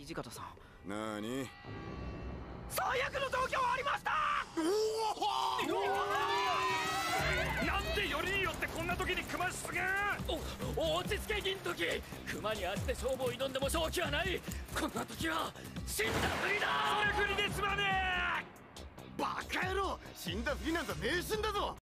土方さん。 なーに。 最悪の状況ありました。 なんでよりによってこんな時に熊出現。 落ち着け銀時。熊にあって勝負を挑んでも勝機はない。こんな時は死んだふりだ。 それふりですまねえ。 バカ野郎、死んだふりなんざ迷信だぞ。